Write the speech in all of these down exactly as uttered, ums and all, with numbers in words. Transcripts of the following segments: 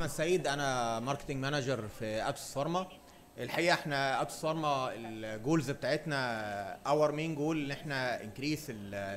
محمد سيد، انا ماركتنج مانجر في اتوس فارما. الحقيقه احنا اتوس فارما الجولز بتاعتنا اور مين جول ان احنا انكريس ال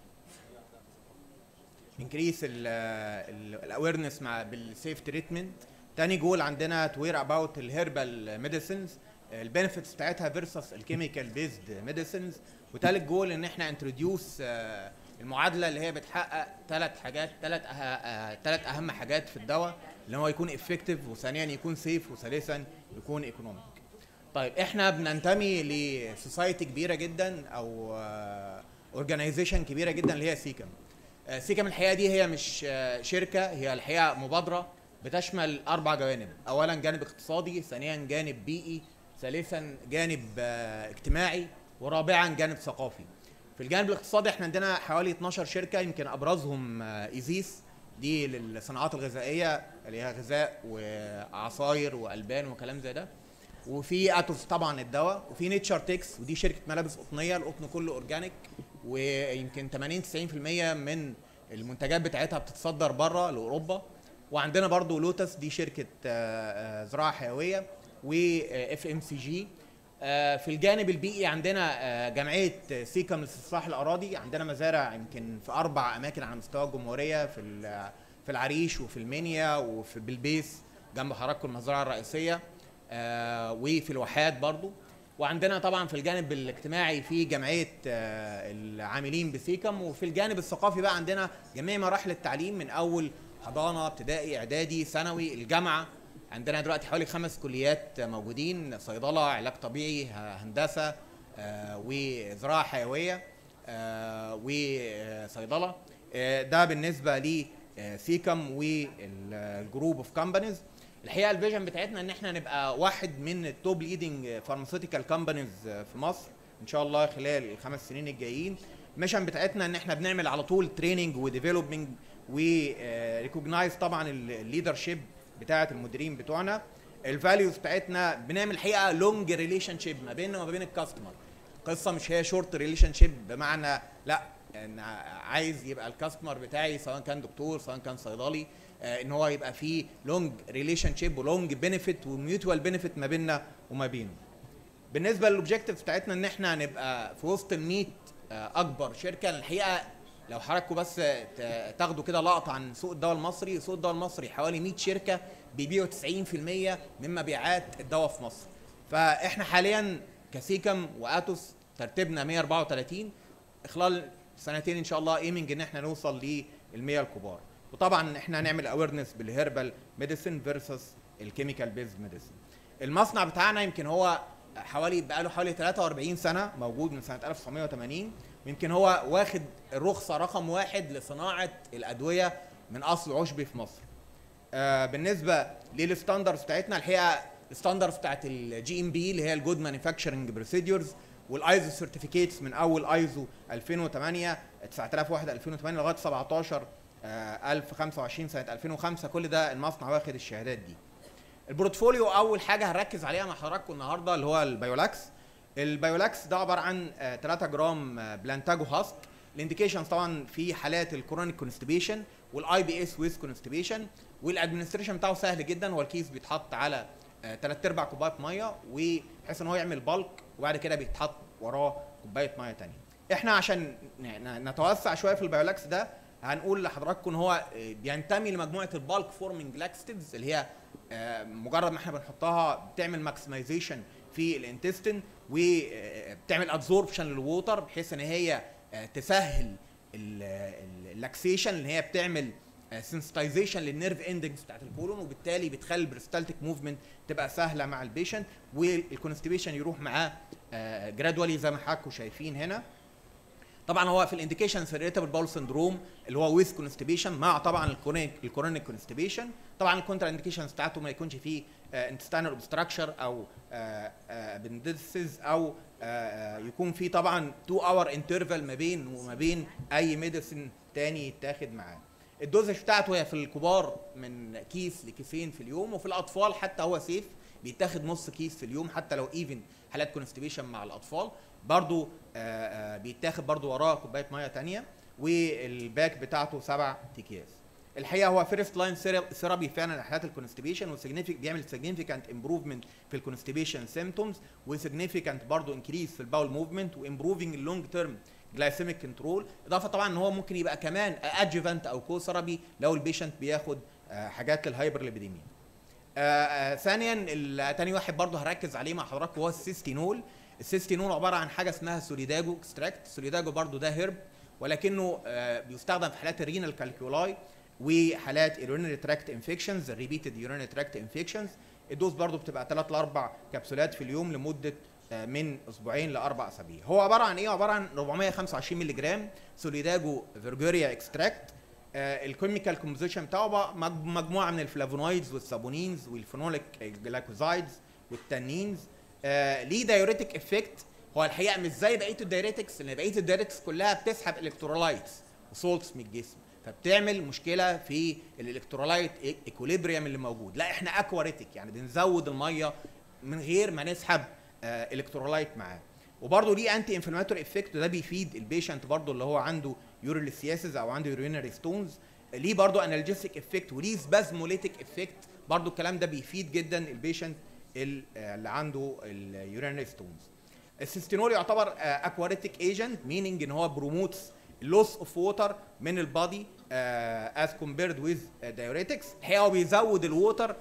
انكريس الاويرنس مع بالسيف تريتمنت. تاني جول عندنا تو وير اباوت الهيربال ميديسنز، البنفيتس بتاعتها فيرسس الكيميكال بيزد ميديسنز. وتالت جول ان احنا انتروديوس المعادله اللي هي بتحقق ثلاث حاجات، ثلاث ثلاث اهم حاجات في الدواء، اللي هو يكون افكتيف، وثانيا يكون سيف، وثالثا يكون ايكونوميك. طيب احنا بننتمي لسوسايتي كبيره جدا او اورجانيزيشن كبيره جدا اللي هي سيكم. سيكم الحقيقه دي هي مش شركه، هي الحقيقه مبادره بتشمل اربع جوانب. اولا جانب اقتصادي، ثانيا جانب بيئي، ثالثا جانب اجتماعي، ورابعا جانب ثقافي. في الجانب الاقتصادي احنا عندنا حوالي اتناشر شركه، يمكن ابرزهم ايزيس دي للصناعات الغذائيه اللي هي غذاء وعصاير والبان وكلام زي ده، وفي اتوس طبعا الدواء، وفي نيتشر تكس ودي شركه ملابس قطنيه، القطن كله اورجانيك، ويمكن ثمانين تسعين في المية من المنتجات بتاعتها بتتصدر بره لاوروبا. وعندنا برضو لوتس دي شركه زراعه حيويه، واف ام سي جي. في الجانب البيئي عندنا جمعيه سيكم لاستصلاح الاراضي، عندنا مزارع يمكن في اربع اماكن على مستوى الجمهوريه، في في العريش وفي المنيا وفي بلبيس جنب حضراتكم المزرعه الرئيسيه، وفي الواحات برضو. وعندنا طبعا في الجانب الاجتماعي في جمعيه العاملين بسيكم. وفي الجانب الثقافي بقى عندنا جميع مراحل التعليم من اول حضانه، ابتدائي، اعدادي، ثانوي، الجامعه. عندنا دلوقتي حوالي خمس كليات موجودين: صيدله، علاج طبيعي، هندسه، وزراعه حيويه، وصيدله. ده بالنسبه لسيكم والجروب اوف كومبانيز. الحقيقه الفيجن بتاعتنا ان احنا نبقى واحد من التوب ليدنج فارماسيوتيكال كومبانيز في مصر ان شاء الله خلال الخمس سنين الجايين. الميشن بتاعتنا ان احنا بنعمل على طول تريننج وديفلوبمنج وريكوجنايز طبعا الليدرشيب بتاعه المديرين بتوعنا. الفاليوز بتاعتنا بنعمل الحقيقه لونج ريليشن شيب ما بيننا وما بين الكاستمر. القصه مش هي شورت ريليشن شيب بمعنى لا ان عايز يبقى الكاستمر بتاعي سواء كان دكتور سواء كان صيدلي ان هو يبقى فيه لونج ريليشن شيب ولونج بينيفيت وميوتوال بينيفيت ما بيننا وما بينه. بالنسبه للاوبجيكتيف بتاعتنا ان احنا نبقى في وسط الميت اكبر شركه. الحقيقه لو حضراتكم بس تاخدوا كده لقطه عن سوق الدواء المصري، سوق الدواء المصري حوالي مية شركه بيبيعوا تسعين في المية من مبيعات الدواء في مصر. فاحنا حاليا كسيكم واتوس ترتيبنا مية واربعة وتلاتين، خلال سنتين ان شاء الله ايمنج ان احنا نوصل للمية الكبار. وطبعا احنا هنعمل اويرنس بالهيربال ميديسن فيرسس الكيميكال بيز ميديسن. المصنع بتاعنا يمكن هو حوالي بقاله حوالي ثلاثة واربعين سنه موجود من سنه ألف وتسعمية وتمانين، ويمكن هو واخد الرخصه رقم واحد لصناعه الادويه من اصل عشبي في مصر. آه بالنسبه للستاندرز بتاعتنا، الحقيقه الستاندرز بتاعت الجي ام بي اللي هي الجود مانيفاكتشرنج بروسيدورز، والايزو سيرتيفيكيتس من اول ايزو ألفين وتمانية تسعة آلاف وواحد ألفين وتمانية لغايه سبعتاشر ألف وخمسة وعشرين سنه ألفين وخمسة، كل ده المصنع واخد الشهادات دي. البورتفوليو اول حاجه هنركز عليها مع حضراتكم النهارده اللي هو البايولاكس. البايولاكس ده عباره عن ثلاثة جرام بلانتاجو هاسك. الانديكيشنز طبعا في حالات الكرونيك كونستيبيشن والاي بي اس ويز كونستيبيشن، والادمنستريشن بتاعه سهل جدا. هو الكيس بيتحط على ثلاث ارباع كوبايه ميه، وبحيث ان هو يعمل بالك، وبعد كده بيتحط وراه كوبايه ميه ثانيه. احنا عشان نتوسع شويه في البايولاكس ده هنقول لحضراتكم ان هو بينتمي لمجموعه البالك فورمينج لاكستيفز، اللي هي مجرد ما احنا بنحطها بتعمل ماكسمايزيشن في الانتستين وبتعمل ابزوربشن للووتر، بحيث ان هي تسهل اللاكسيشن، اللي هي بتعمل سنسيتايزيشن للنيرف اندكس بتاعت الكولون، وبالتالي بتخلي البريستالتيك موفمنت تبقى سهله مع البيشنت، والكونستيبيشن يروح معاه جرادولي زي ما حضراتكم شايفين هنا. طبعا هو في الانديكيشنز في الريتابل باول سندروم اللي هو ويز كونستيبيشن مع طبعا الكرونيك الكرونيك كونستيبيشن. طبعا الكونترا انديكيشنز بتاعته ما يكونش فيه انتستينال اوبستراكشر او ابندسز، او آه يكون فيه طبعا اتنين اور انترفال ما بين وما بين اي ميديسن تاني يتاخد معاه. الدوزج بتاعته هي في الكبار من كيس لكيسين في اليوم، وفي الاطفال حتى هو سيف بيتاخد نص كيس في اليوم حتى لو ايفن حالات كونستيبيشن مع الاطفال. برضو آآ آآ بيتاخد برضو وراه كوبايه ميه ثانيه، والباك بتاعته سبع اكياس. الحقيقه هو فيرست لاين ثيرابي فعلا لحالات الكونستيبيشن، وسيجنيفيك بيعمل سيجنيفيكانت امبروفمنت في الكونستيبيشن سيمبتومز، وسيجنيفيكانت برضه انكريز في الباول موفمنت، وامبروفنج اللونج تيرم جلايسيميك كنترول، اضافه طبعا ان هو ممكن يبقى كمان ادجيفنت او كو ثيرابي لو البيشنت بياخد حاجات الهايبرليبيديميا. ثانيا تاني واحد برضه هركز عليه مع حضراتكم هو السيستينول. السيستينول عباره عن حاجه اسمها سوليداجو اكستراكت. سوليداجو برضه ده هيرب، ولكنه بيستخدم في حالات الرينال كالكولاي وحالات اليورينري تراكت انفكشنز، الريبيتد يورينري تراكت انفكشنز. الدوز برضه بتبقى ثلاث لاربع كبسولات في اليوم لمده من اسبوعين لاربع اسابيع. هو عباره عن ايه؟ عباره عن أربعمائة وخمسة وعشرين مللي جرام سوليداجو فيرجوريا اكستراكت. الكيميكال كومبوزيشن بتاعه مجموعه من الفلافونويدز والسابونينز والفينوليك جلايكوزايدز والتانينز. آه ليه دايوريتك افكت. هو الحقيقه مش زي بقيه الدايوريتكس، لان بقيه الدايوريتكس كلها بتسحب الكترولايتس وسولتس من الجسم، فبتعمل مشكله في الالكترولايت ايكوليبريم اللي موجود. لا احنا اكواريتك، يعني بنزود الميه من غير ما نسحب آه الكترولايت معاه. وبرده ليه انتي انفلاماتوري افكت، وده بيفيد البيشنت برده اللي هو عنده يوريليسياسيس او عنده يورينري ستونز. ليه برده انالجيسيك افكت وليه سبازموليتيك افكت، برده الكلام ده بيفيد جدا البيشنت اللي عنده اليورينري ستونز. السيستينول يعتبر اكواريتيك ايجنت، مينينج ان هو بروموتس لوس اوف ووتر من البادي از كومبيرد ويز دايوريتكس. هو بيزود الووتر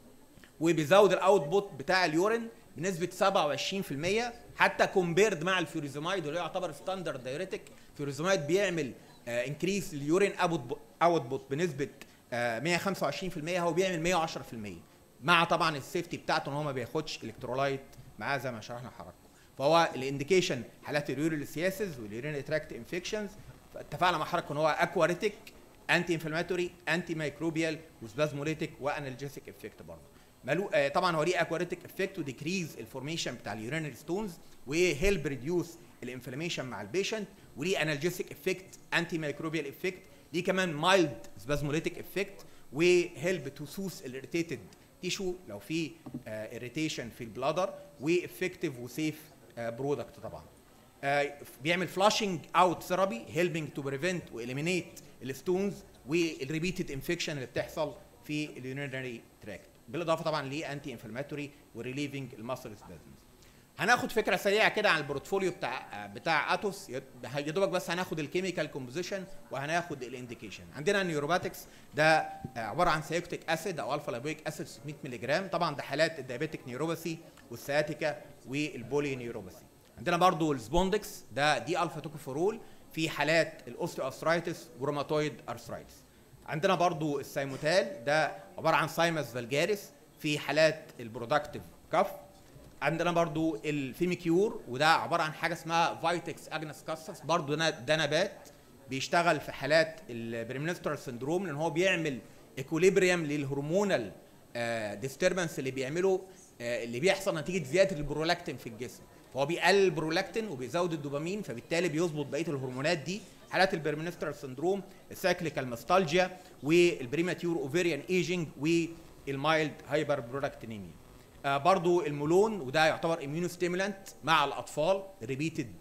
وبيزود الاوت بوت بتاع اليورين بنسبه سبعة وعشرين في المية، حتى كومبيرد مع الفيوريزومايد اللي يعتبر ستاندرد دايوريتك. الفيوريزومايد بيعمل انكريس اليورين اوت بوت بنسبه مية وخمسة وعشرين في المية، هو بيعمل مية وعشرة في المية، مع طبعا السيفتي بتاعته ان هو ما بياخدش الكترولايت معاه زي ما شرحنا لحضراتكم. فهو الانديكيشن حالات اليوريليسياسيس واليورين تراكت انفكشنز. اتفقنا مع حضراتكم ان هو اكواريتيك، انتي انفلاماتوري، انتي مايكروبيال، وسبازموليتيك، وانالجيسيك افكت برضه. مالو آه طبعا هو ليه اكواريتيك افكت وديكريز الفورميشن بتاع اليورينري ستونز، وهيلب ريديوس الانفلاميشن مع البيشنت، وليه انالجيسيك افكت، انتي مايكروبيال افكت، ليه كمان مايلد سبازموليتيك افكت، وهيلب تو سوس الاريتيتد تيشو لو في اريتيشن في البلادر، وافكتيف وسيف برودكت طبعا. آه بيعمل فلاشنج اوت ثيرابي هيلبينج تو بريفنت واليمينيت الستونز والريبيتد انفكشن اللي بتحصل في اليورينري تراكت، بالاضافه طبعا لانتي انفلاماتوري وريليفنج الماسل سبازمز. هناخد فكره سريعه كده عن البورتفوليو بتاع بتاع اتوس، يا دوبك بس هناخد الكيميكال كومبوزيشن وهناخد الانديكيشن. عندنا النيوروباتكس ده عباره عن سيوكتيك اسيد او الفا لابويك اسيد ستمائة مللي جرام، طبعا ده حالات الدايابيتيك نيوروباثي والسياتيكا والبولي نيوروباثي. عندنا برضو السبوندكس ده دي الفا توكوفورول في حالات الاوستيو ارثرايتس وروماتويد ارثرايتس. عندنا برضو السايموتال ده عباره عن سايمس فالجاريس في حالات البرودكتيف كف. عندنا برضو الفيميكيور وده عباره عن حاجه اسمها فايتكس اجنس كاسس، برضو ده ده نبات بيشتغل في حالات البريمنسترال سندروم، لان هو بيعمل ايكوليبريم للهرمونال ديستربنس اللي بيعمله آه اللي بيحصل نتيجه زياده البرولاكتين في الجسم. فهو بيقلل البرولاكتين وبيزود الدوبامين، فبالتالي بيظبط بقيه الهرمونات دي. حالات البريمنسترال سندروم، السايكليكال ماستالجيا، والبريماتيور اوفيريان ايجينج، والمايلد هايبر برودكتينيميا. آه برضو المولون وده يعتبر اميونو ستيمولانت مع الاطفال، ريبيتد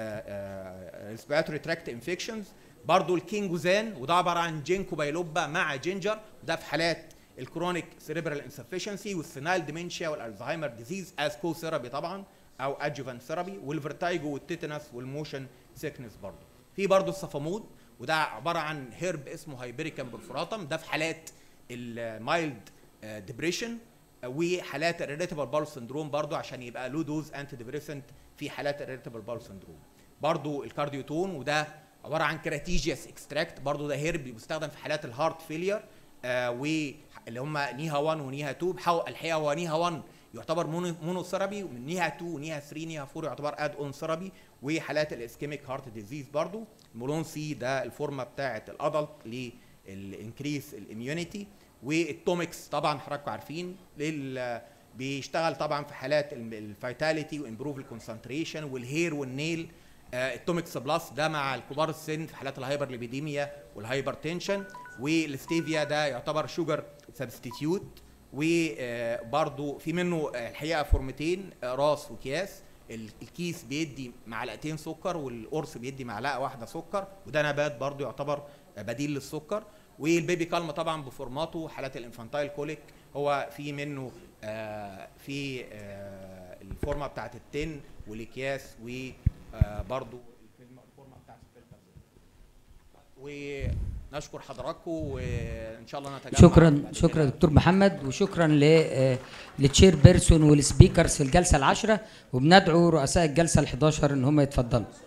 ريسبيراتوري تراكت انفكشنز. برضو الكينجوزان وده عباره عن جينكو بايلوبا مع جينجر، وده في حالات الكرونيك سيريبرال انسفشنسي والسينايل ديمنشيا والالزهايمر ديزيز از كو ثيرابي طبعا او ادجوفانت ثيرابي، والفيرتايجو والتيتانس والموشن سيكنس. برضو في برضو الصفامود وده عباره عن هيرب اسمه هايبريكام بورفوراتم، ده في حالات المايلد ديبريشن وحالات الريليتابل باول سندروم برضو عشان يبقى لو دوز انتي ديبريسنت في حالات الريليتابل باول سندروم. برضو الكارديوتون وده عباره عن كراتيجيوس اكستراكت، برضو ده هيرب بيستخدم في حالات الهارت فيلير آه واللي هم نيها واحد ونيها اتنين. الحقيقه هو نيها واحد يعتبر مونو, مونو ثيرابي، ومن نيها اتنين ونيها تلاتة نيها اربعة يعتبر اد اون ثيرابي. وحالات الاسكيميك هارت ديزيز برضو المولون سي ده الفورمه بتاعه الادلت للانكريس الاميونيتي. والتومكس طبعا حضراتكم عارفين بيشتغل طبعا في حالات الفيتاليتي وامبروف الكونسنتريشن والهير والنيل. آه التومكس بلس ده مع الكبار السن في حالات الهايبر ليبيديميا والهايبر تنشن. والستيفيا ده يعتبر شوجر سبستيتيوت، وبرضو في منه الحقيقه فورمتين راس وكياس. الكيس بيدي معلقتين سكر والقرص بيدي معلقه واحده سكر، وده نبات برضو يعتبر بديل للسكر. والبيبي كالم طبعا بفورماته، حالات الانفانتايل كوليك هو في منه آه في آه الفورمه بتاعت التن والاكياس وبرده الفورمه بتاعت الفلتر. ونشكر حضراتكم وان شاء الله نتجمع. شكرا شكرا دكتور محمد، وشكرا للتشير بيرسون والسبيكرز في الجلسه العاشره، وبندعو رؤساء الجلسه الحداشر ان هم يتفضلوا.